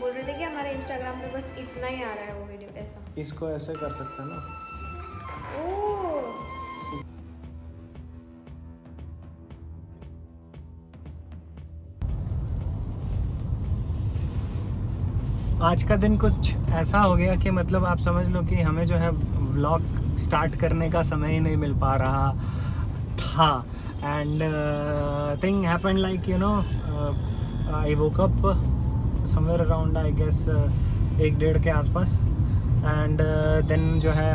बोल रहे थे कि हमारे इंस्टाग्राम पे बस इतना ही आ रहा है वो वीडियो। ऐसा इसको ऐसे कर सकते हैं ना। ओह आज का दिन कुछ ऐसा हो गया कि मतलब आप समझ लो कि हमें जो है व्लॉग स्टार्ट करने का समय ही नहीं मिल पा रहा था। And thing happened like you know I woke up somewhere around I guess 1-1:30 के आसपास। एंड देन जो है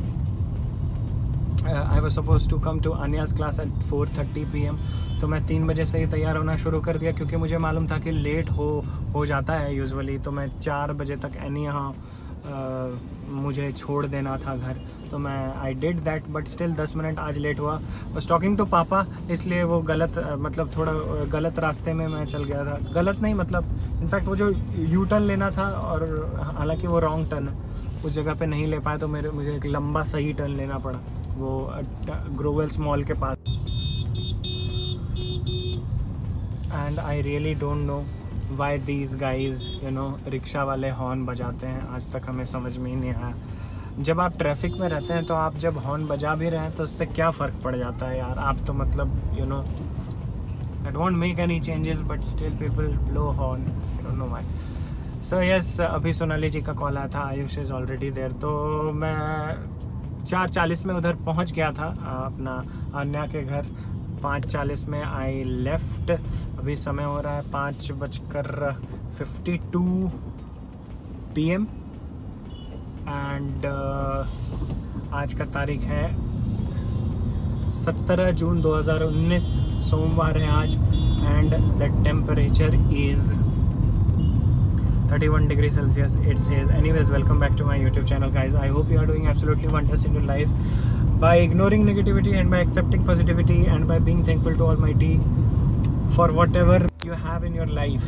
I was suppose to come to अनियाज क्लास एट 4:30 PM। तो मैं 3 बजे से ही तैयार होना शुरू कर दिया क्योंकि मुझे मालूम था कि लेट हो जाता है यूजुअली। तो मैं 4 बजे तक एनी यहाँ मुझे छोड़ देना था घर। तो मैं I did that but still 10 minute आज लेट हुआ। बस टॉकिंग टू पापा, इसलिए वो गलत मतलब थोड़ा गलत रास्ते में मैं चल गया था। गलत नहीं मतलब इनफैक्ट वो जो यू टर्न लेना था और हालांकि वो रॉन्ग टर्न है, उस जगह पे नहीं ले पाया। तो मुझे एक लंबा सही टर्न लेना पड़ा वो ग्रोवेल्स मॉल के पास। And I really don't know why these guys you know rickshaw वाले हॉर्न बजाते हैं। आज तक हमें समझ में ही नहीं आया। जब आप ट्रैफिक में रहते हैं तो आप जब हॉर्न बजा भी रहे हैं तो उससे क्या फ़र्क पड़ जाता है यार। आप तो मतलब you know I don't make any changes but still people blow horn, I don't know why. So yes, अभी सोनाली जी का कॉल आया था, आयुष इज़ ऑलरेडी देयर। तो मैं 4:40 में उधर पहुंच गया था अपना अन्या के घर। 5:40 में आई लेफ्ट। अभी समय हो रहा है 5:52 PM। एंड आज का तारीख है 17 जून 2019, सोमवार है आज। And the temperature is 31 degrees Celsius it says. Anyways, welcome back to my YouTube channel guys. I hope you are doing absolutely wonders in your life by ignoring negativity and by accepting positivity and by being thankful to Almighty for whatever you have in your life.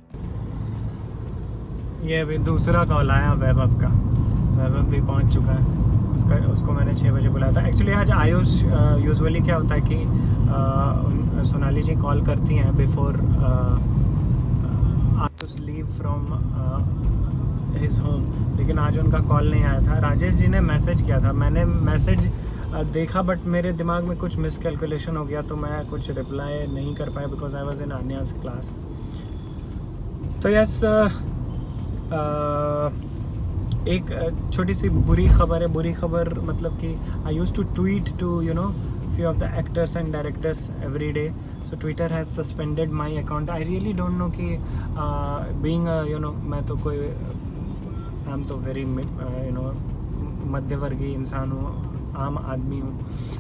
ये अभी दूसरा call आया वैभव का। वैभव भी पहुंच चुका है। उसको मैंने 6 बजे बुलाया था। एक्चुअली आज आयुष यूजुअली क्या होता है कि सोनाली जी कॉल करती हैं before Ayush leave from his home, लेकिन आज उनका कॉल नहीं आया था। राजेश जी ने मैसेज किया था, मैंने मैसेज देखा बट मेरे दिमाग में कुछ मिसकैलकुलेशन हो गया तो मैं कुछ रिप्लाई नहीं कर पाया बिकॉज आई वाज इन आन्यास क्लास। तो यस, एक छोटी सी बुरी खबर है। बुरी खबर मतलब कि I used to tweet to you know few of the actors and directors every day. So Twitter has suspended my account. I really don't know कि being a you know मैं तो कोई I'm तो very you know मध्यवर्गीय इंसान हूँ, आम आदमी हूँ।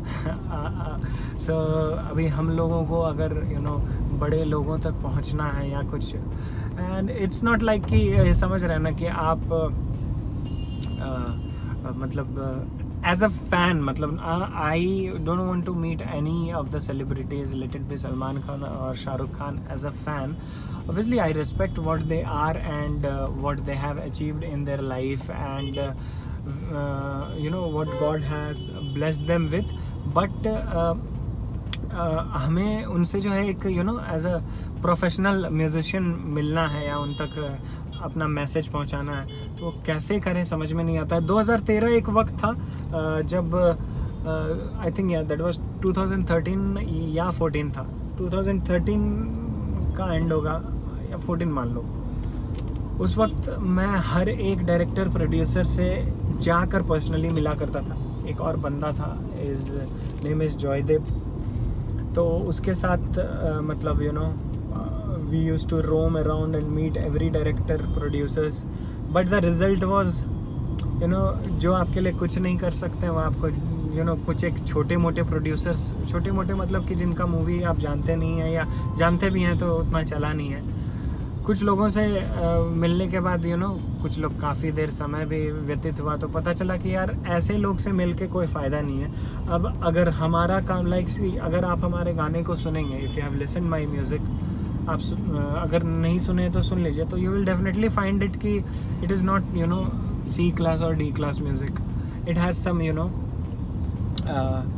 So अभी हम लोगों को अगर you know बड़े लोगों तक पहुँचना है या कुछ, and it's not like कि समझ रहे ना कि आप मतलब as a fan, मतलब I don't want to meet any of the celebrities, let it be Salman Khan or Shah Rukh Khan. As a fan, obviously I respect what they are and what they have achieved in their life and you know what God has blessed them with. But हमें उनसे जो है एक you know as a professional musician मिलना है या उन तक अपना मैसेज पहुंचाना है, तो कैसे करें समझ में नहीं आता है। 2013 एक वक्त था जब I think yeah that was 2013 या 14 था, 2013 का एंड होगा या 14 मान लो। उस वक्त मैं हर एक डायरेक्टर प्रोड्यूसर से जाकर पर्सनली मिला करता था। एक और बंदा था, इज नेम इज़ जॉयदेव। तो उसके साथ मतलब you know we used to roam around and meet every director producers but the result was you know जो आपके लिए कुछ नहीं कर सकते हैं वो आपको you know कुछ एक छोटे मोटे प्रोड्यूसर्स, छोटे मोटे मतलब कि जिनका मूवी आप जानते नहीं हैं या जानते भी हैं तो उतना चला नहीं है। कुछ लोगों से मिलने के बाद you know कुछ लोग काफ़ी देर समय भी व्यतीत हुआ तो पता चला कि यार ऐसे लोग से मिल के कोई फ़ायदा नहीं है। अब अगर हमारा काम अगर आप हमारे गाने को सुनेंगे, if you have listen my music, आप अगर नहीं सुने तो सुन लीजिए, तो you will definitely find it कि it is not you know C class और D class music. It has some you know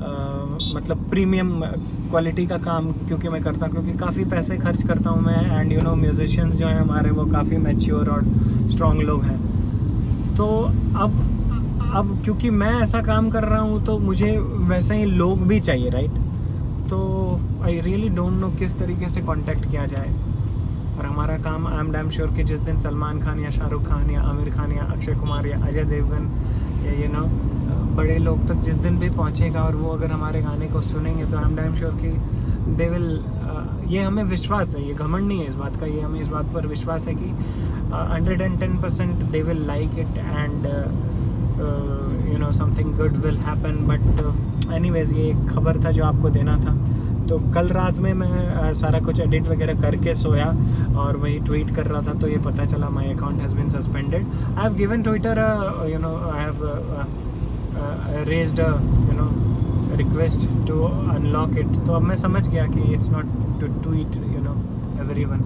मतलब प्रीमियम क्वालिटी का काम क्योंकि मैं करता हूँ, क्योंकि काफ़ी पैसे खर्च करता हूँ मैं, एंड यू नो म्यूजिशियंस जो हैं हमारे वो काफ़ी मैच्योर और स्ट्रॉन्ग लोग हैं। तो अब क्योंकि मैं ऐसा काम कर रहा हूँ तो मुझे वैसे ही लोग भी चाहिए, राइट? तो आई रियली डोंट नो किस तरीके से कांटेक्ट किया जाए। और हमारा काम, आई एम डैम श्योर कि जिस दिन सलमान खान या शाहरुख खान या आमिर खान या अक्षय कुमार या अजय देवगन या यू नो बड़े लोग तक जिस दिन भी पहुँचेगा और वो अगर हमारे गाने को सुनेंगे तो आई एम डैम श्योर कि दे विल, ये हमें विश्वास है, ये घमंड नहीं है इस बात का, ये हमें इस बात पर विश्वास है कि 110% they will like it and you know something good will happen. But anyways ये एक खबर था जो आपको देना था। तो कल रात में मैं सारा कुछ एडिट वगैरह करके सोया और वही ट्वीट कर रहा था तो ये पता चला my account has been suspended. I have given Twitter you know I have raised you know request to unlock it. तो अब मैं समझ गया कि it's not to tweet you know everyone.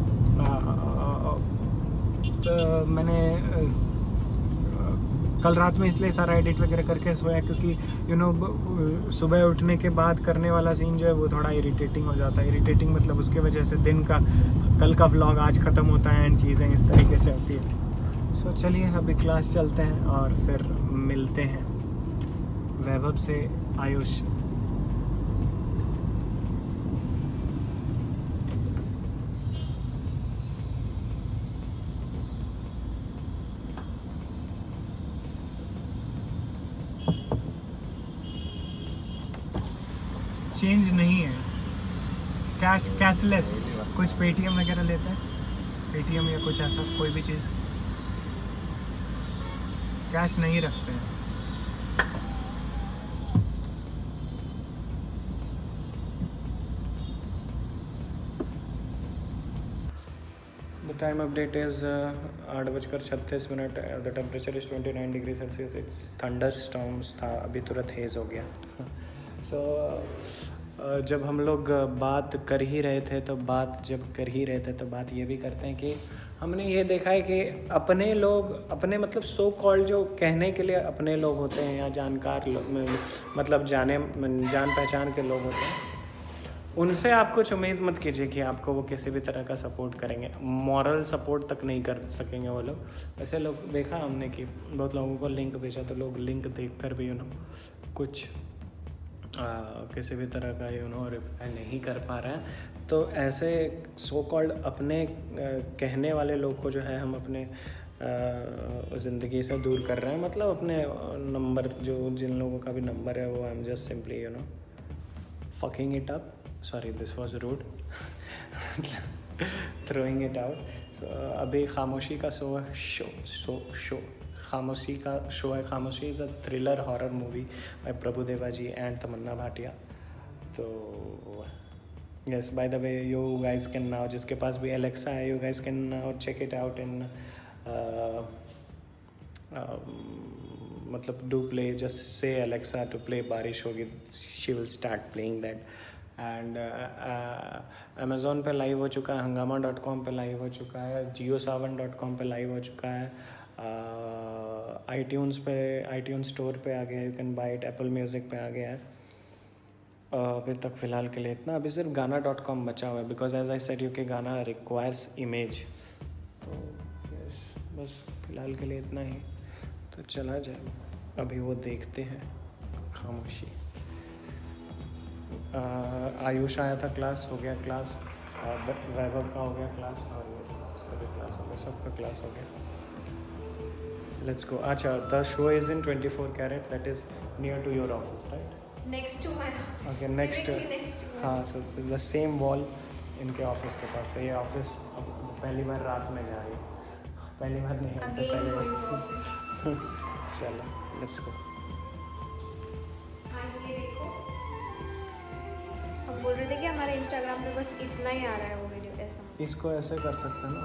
तो मैंने कल रात में इसलिए सारा एडिट वगैरह करके सोया क्योंकि यू नो सुबह उठने के बाद करने वाला सीन जो है वो थोड़ा इरिटेटिंग हो जाता है। इरिटेटिंग मतलब उसके वजह से दिन का, कल का व्लॉग आज ख़त्म होता है एंड चीज़ें इस तरीके से होती है। सो चलिए अभी क्लास चलते हैं और फिर मिलते हैं। वैभव से आयुष। चेंज नहीं है, कैशलेस कुछ पेटीएम वगैरह लेते हैं, पेटीएम या कुछ ऐसा कोई भी चीज़, कैश नहीं रखते हैं। The time update is 8:36। The temperature is 29 degree Celsius. It's thunderstorms था, अभी तुरंत हेज़ हो गया। सो जब हम लोग बात कर ही रहे थे तो बात ये भी करते हैं कि हमने ये देखा है कि अपने लोग, अपने मतलब सो कॉल्ड जो कहने के लिए अपने लोग होते हैं या जानकार लोग, मतलब जान पहचान के लोग होते हैं, उनसे आप कुछ उम्मीद मत कीजिए कि आपको वो किसी भी तरह का सपोर्ट करेंगे। मॉरल सपोर्ट तक नहीं कर सकेंगे वो लोग। ऐसे लोग देखा हमने कि बहुत लोगों को लिंक भेजा तो लोग लिंक देखकर भी यू नो कुछ किसी भी तरह का यू नो रिप्लाई नहीं कर पा रहे हैं। तो ऐसे सो कॉल्ड अपने कहने वाले लोग को जो है हम अपने ज़िंदगी से दूर कर रहे हैं। मतलब अपने नंबर, जो जिन लोगों का भी नंबर है वो I am just simply you know fucking it up, sorry this was rude, throwing it out. So अभी खामोशी का शो खामोशी का शो है। Khamoshi is a thriller horror movie by Prabhudeva ji and Tamannaah Bhatia. तो yes, by the way you guys can now, जिसके पास भी Alexa है, you guys can now check it out in मतलब do play, just say Alexa to play Baarish Hogi, she will start playing that. And Amazon पे live हो चुका है, hungama.com पे लाइव हो चुका है, JioSaavn.com पे लाइव हो चुका है, iTunes स्टोर पे आ गया है, you can buy it, Apple music पे आ गया है। अभी तक फ़िलहाल के लिए इतना, अभी सिर्फ गाना.com बचा हुआ है because as I said you के गाना रिक्वायर्स इमेज। तो यस, बस फ़िलहाल के लिए इतना ही, तो चला जाए। अभी वो देखते हैं खामोशी। आयुष आया था, क्लास हो गया, क्लास वैभव का हो गया क्लास, और ये क्लास हो गया, सबका क्लास हो गया। Let's go. Acha, the show is in 24 carat, that is near to your office, right? Next to my office. Okay, next. हाँ, so the same wall इनके ऑफिस के पास। तो ये ऑफिस अब पहली बार रात में जा रही है, पहली बार नहीं, इससे पहले। चलो, let's go. ये देखो, हम बोल रहे थे कि हमारे इंस्टाग्राम पे बस इतना ही आ रहा है वो वीडियो, ऐसा। इसको ऐसे कर सकते हैं ना?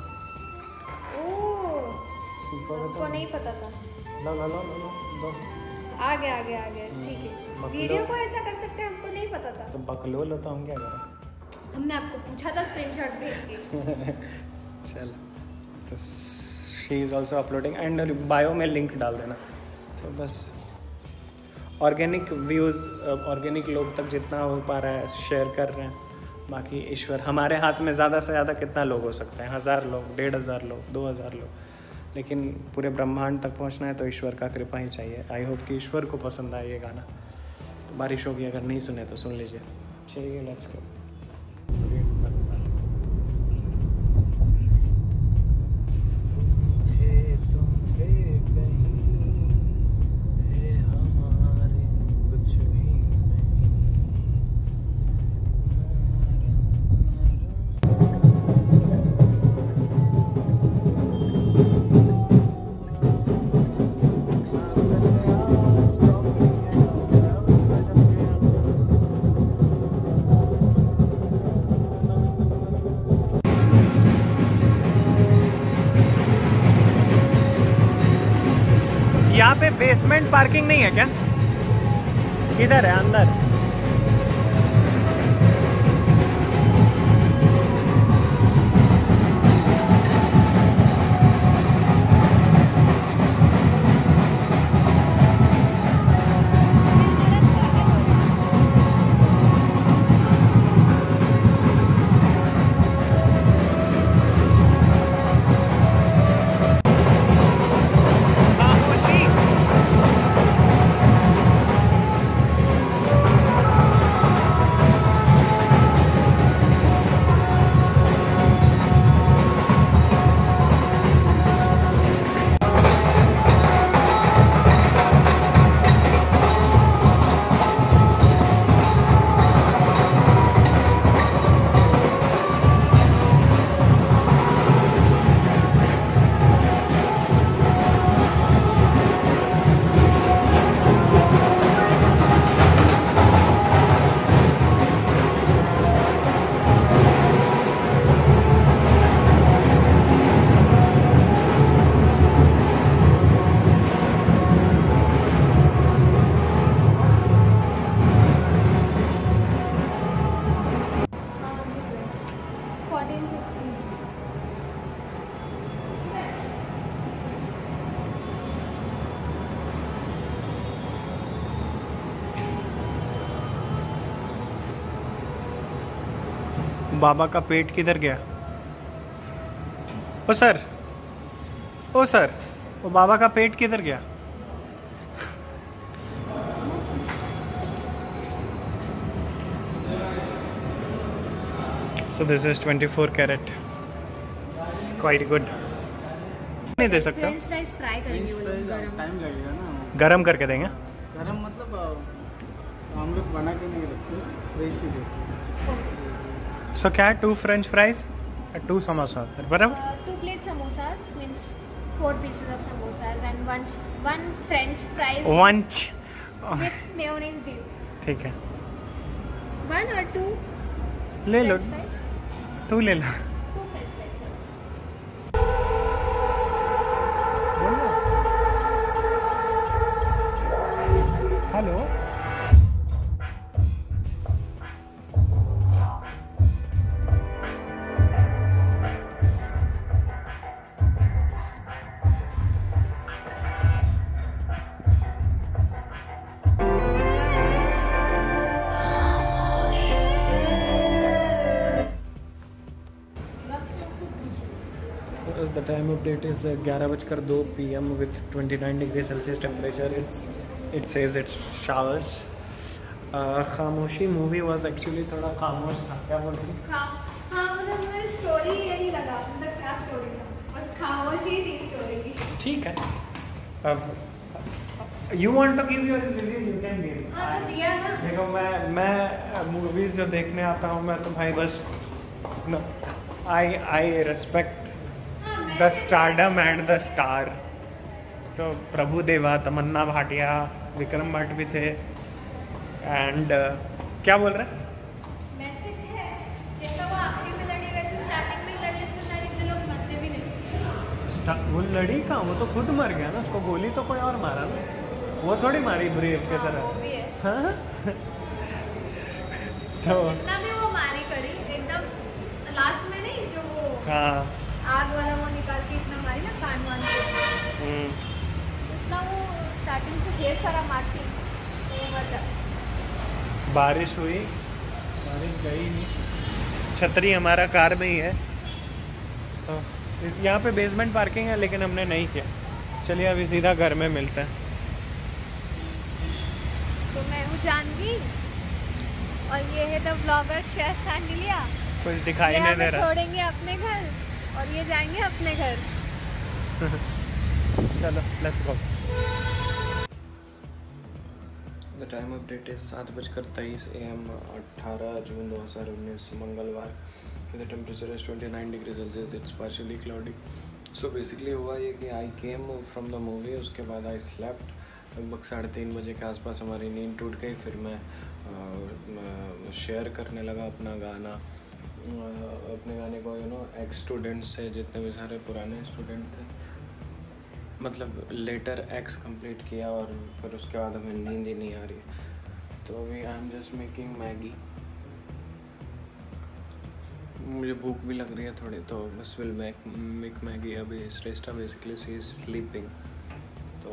ओह, हमको नहीं पता था। लो। आ गया, ठीक है। वीडियो को ऐसा कर सकते हैं, हमको नहीं पता था। तो बकलो लो, तो हम क्या करें? हमने आपको पूछा था स्क्रीनशॉट भेज के। चल, तो she is also uploading and bio में लिंक डाल देना। तो बस, ऑर्गेनिक व्यूज़, ऑर्गेनिक लोग तक जितना हो पा रहा है शेयर कर रहे हैं। बाकी ईश्वर हमारे हाथ में, ज़्यादा से ज़्यादा कितना लोग हो सकते हैं, 1000 लोग, 1500 लोग, 2000 लोग, लेकिन पूरे ब्रह्मांड तक पहुंचना है तो ईश्वर का कृपा ही चाहिए। आई होप कि ईश्वर को पसंद आए ये गाना। तो बारिश होगी, अगर नहीं सुने तो सुन लीजिए। चलिए लेट्स गो। यहाँ पे बेसमेंट पार्किंग नहीं है क्या? किधर है? अंदर? बाबा का पेट किधर गया? ओ सर, ओ सर, वो बाबा का पेट किधर गया? So this is 24 carat. It's quite good. नहीं दे सकते? फ्रेंच फ्राइज फ्राई करेंगे वो लोग गरम। टाइम लगेगा ना। गरम करके देंगे? गरम मतलब हम लोग बना के नहीं रखते, फ्रेश ही देते। So क्या है? 2 French fries, 2 samosa, बराबर? 2 plate samosas means 4 pieces of samosas and one French fries Once. with mayonnaise dip. ठीक है। 1 or 2 ले लो, French fries? 2 ले लो। 2 French fries. Hello. The time update is 11:02 PM with 29 degrees Celsius temperature. It says it's showers. Khamoshi movie was actually थोड़ा खामोश था। क्या बोल रही? हाँ मतलब मुझे स्टोरी ये नहीं लगा, मतलब क्या स्टोरी था, बस खामोशी थी स्टोरी की। ठीक है। अब you want to give your review, you can give. हाँ तो दिया ना। देखो मैं मूवीज जो देखने आता हूँ, मैं तो भाई बस I respect the stardom and the star. तो प्रभु देवा, तमन्ना भाटिया, विक्रम भट्ट भी थे। एंड क्या बोल रहे हैं? मैसेज है जैसा वो आखिरी में लड़ी वैसे स्टार्टिंग में लड़ लेते तो सारे इतने लोग मरते भी नहीं। वो लड़ी कहाँ? वो तो खुद मर गया ना, उसको गोली तो कोई और मारा ना, वो थोड़ी मारी ब्रेव के तरह। वो भी है। हाँ? तो जितना भी वो मारी करी एकदम लास्ट में नहीं, जो वो हाँ आग वाला वो निकाल के इतना मारी ना कान वान को, उतना वो स्टार्टिंग से ढेर सारा मारती, बारिश हुई, बारिश गई नहीं, छतरी हमारा कार में ही है। तो यहाँ पे बेसमेंट पार्किंग है लेकिन हमने नहीं किया। चलिए अभी सीधा घर में मिलते हैं। तो मैं हूँ जानवी और ये है द ब्लॉगर शेफ सैंडिलिया। कुछ दिखाई नहीं दे रहा। छोड़ेंगे अपने घर और ये जाएंगे अपने घर। चलो let's go. The time update is 7:23 AM 18 June 2019 मंगलवार। The temperature is 29 degree Celsius. It's partially cloudy. So basically हुआ ये कि I came from the movie, उसके बाद आई स्लेप्ट। लगभग 3:30 बजे के आसपास हमारी नींद टूट गई। फिर मैं शेयर करने लगा अपना गाना, अपने गाने को एक्स स्टूडेंट्स से, जितने भी सारे पुराने स्टूडेंट थे, मतलब लेटर एक्स कंप्लीट किया और फिर उसके बाद हमें नींद ही नहीं आ रही। तो अभी I am just making Maggi. मुझे भूख भी लग रही है थोड़ी, तो बस विल मेक मैगी। अभी Shreshtha basically she is sleeping. तो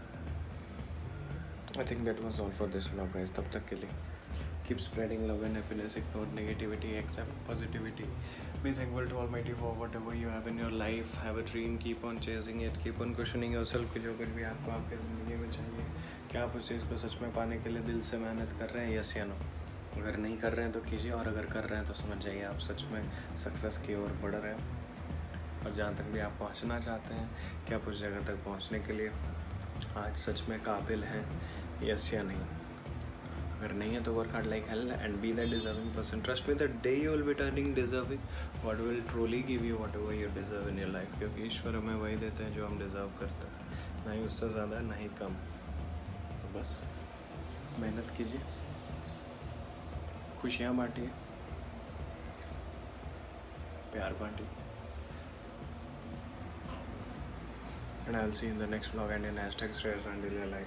I think that was all for this vlog guys. तब तक के लिए keep spreading love and happiness, ignore negativity, accept positivity, be thankful to almighty for whatever you have in your life, have a dream, keep on chasing it, keep on questioning yourself कि जो कुछ भी आपको आपके ज़िंदगी में चाहिए, क्या आप उस चीज़ को सच में पाने के लिए दिल से मेहनत कर रहे हैं, यस या नो। अगर नहीं कर रहे हैं तो कीजिए, और अगर कर रहे हैं तो समझ जाइए आप सच में सक्सेस की ओर बढ़ रहे हैं। और जहाँ तक भी आप पहुँचना चाहते हैं कि आप उस जगह तक पहुँचने के लिए आज सच में काबिल हैं, यस या नहीं। अगर नहीं है तो work hard like hell and be that deserving person. Trust me, the day you will be turning deserving, what will truly give you whatever you deserve in your life. क्योंकि ईश्वर हमें वही देते हैं जो हम डिजर्व करते हैं, ना ही उससे ज़्यादा ना ही कम। तो बस मेहनत कीजिए, खुशियाँ बांटिए, प्यार बांटिए। And I'll see you in the next vlog and in #ShreyasSandilia.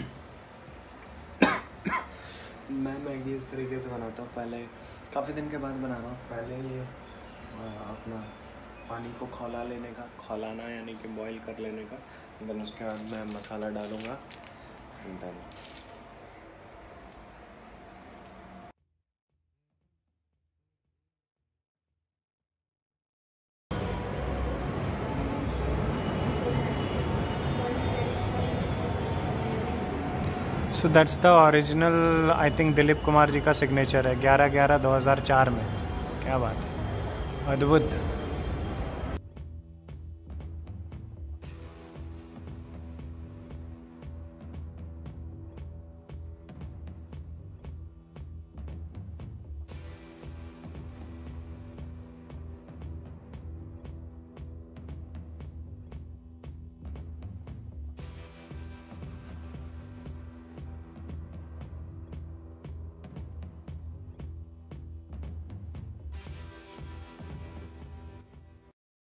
मैं मैगी इस तरीके से बनाता हूँ, पहले काफ़ी दिन के बाद बना रहा हूँ। पहले ये अपना पानी को खौला लेने का, खौलाना यानी कि बॉईल कर लेने का, देन उसके बाद मैं मसाला डालूँगा and then so that's the original, I think Dilip Kumar ji का सिग्नेचर है, 11/11/2004 में। क्या बात है, अद्भुत।